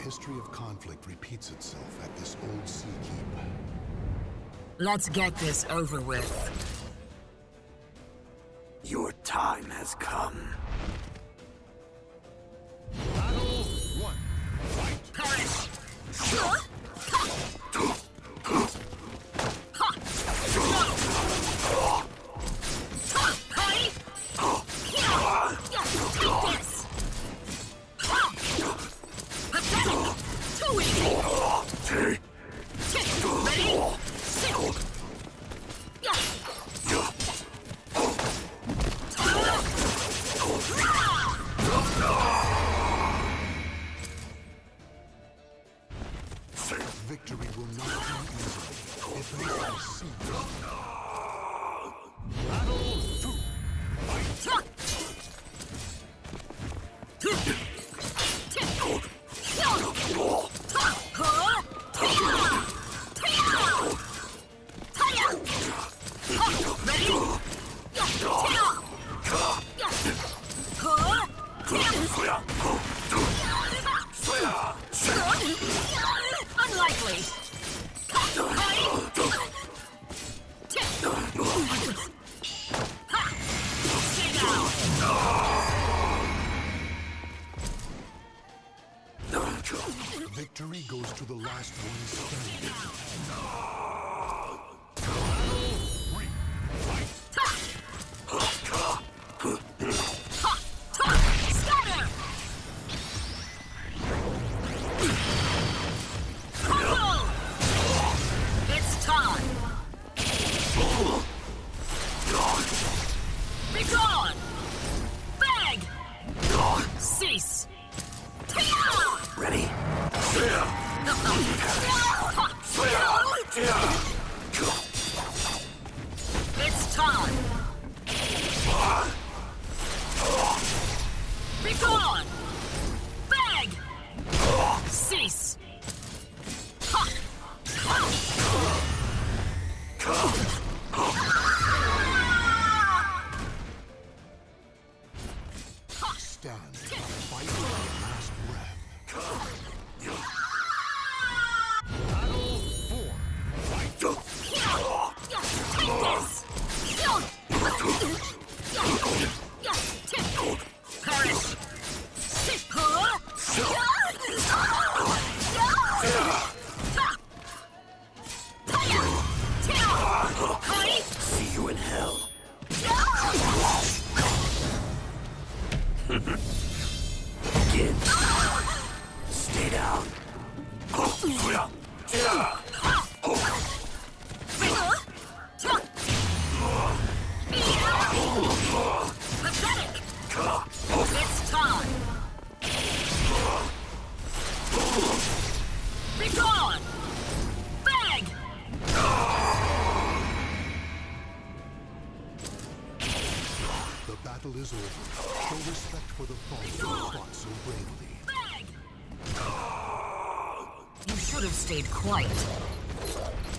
history of conflict repeats itself at this old sea keep. Let's get this over with. Your time has come. Battle 1. Fight! Perish! Victory will not come easily. If they succeed. Battle 2. Fight! Unlikely. Stay down. Victory goes to the last one standing. It's time. Be gone. Beg. Cease. Ready? It's time. Be gone. Beg. Cease. Stand. Fight to the last breath. Battle 4. Fight! Take this. Perish. See you in hell. Begin. Stay down. Pathetic. It's time. Be gone. Beg. The battle is over. Show respect for the fallen who fought so bravely. Beg. You should have stayed quiet.